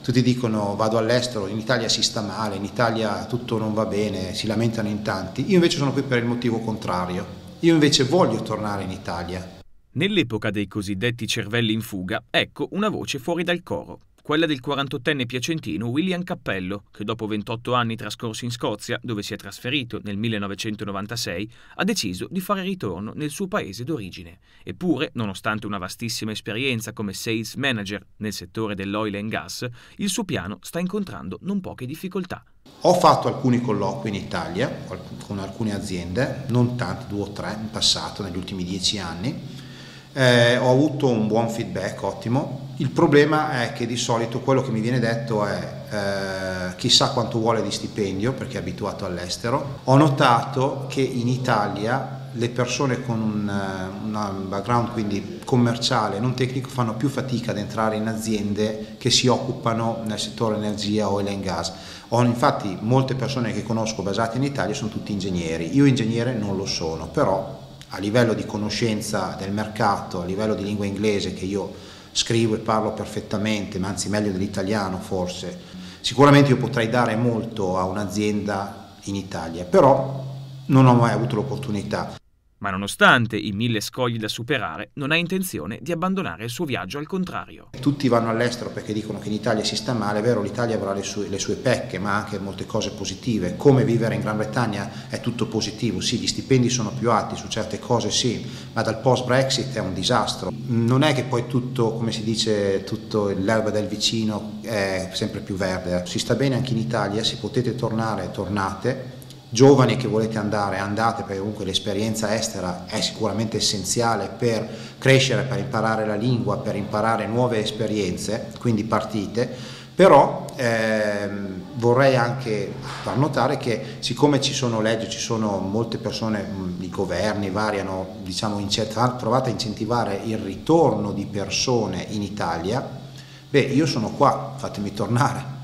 tutti dicono vado all'estero, in Italia si sta male, in Italia tutto non va bene, si lamentano in tanti. Io invece sono qui per il motivo contrario, io invece voglio tornare in Italia. Nell'epoca dei cosiddetti cervelli in fuga, ecco una voce fuori dal coro, quella del 48enne piacentino William Cappello, che dopo 28 anni trascorsi in Scozia, dove si è trasferito nel 1996, ha deciso di fare ritorno nel suo paese d'origine. Eppure, nonostante una vastissima esperienza come sales manager nel settore dell'oil and gas, il suo piano sta incontrando non poche difficoltà. Ho fatto alcuni colloqui in Italia con alcune aziende, non tanti, 2 o 3 in passato, negli ultimi 10 anni. Ho avuto un buon feedback, ottimo. Il problema è che di solito quello che mi viene detto è chissà quanto vuole di stipendio, perché è abituato all'estero. Ho notato che in Italia le persone con un background quindi commerciale, non tecnico, fanno più fatica ad entrare in aziende che si occupano nel settore energia, oil and gas. Ho infatti molte persone che conosco basate in Italia sono tutti ingegneri. Io ingegnere non lo sono, però a livello di conoscenza del mercato, a livello di lingua inglese, che io scrivo e parlo perfettamente, ma anzi meglio dell'italiano forse, sicuramente io potrei dare molto a un'azienda in Italia, però non ho mai avuto l'opportunità. Ma nonostante i 1000 scogli da superare, non ha intenzione di abbandonare il suo viaggio, al contrario. Tutti vanno all'estero perché dicono che in Italia si sta male, è vero, l'Italia avrà le sue pecche, ma anche molte cose positive. Come vivere in Gran Bretagna è tutto positivo, sì, gli stipendi sono più alti su certe cose, sì, ma dal post-Brexit è un disastro. Non è che poi tutto, come si dice, tutto l'erba del vicino è sempre più verde. Si sta bene anche in Italia, se potete tornare, tornate. Giovani che volete andare, andate, perché comunque l'esperienza estera è sicuramente essenziale per crescere, per imparare la lingua, per imparare nuove esperienze, quindi partite. Però vorrei anche far notare che siccome ci sono leggi, ci sono molte persone, i governi vari hanno provato a incentivare il ritorno di persone in Italia, io sono qua, fatemi tornare.